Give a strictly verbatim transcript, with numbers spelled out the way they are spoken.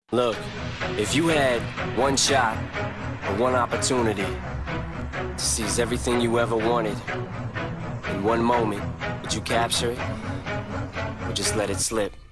Look, if you had one shot or one opportunity to seize everything you ever wanted in one moment, would you capture it or just let it slip?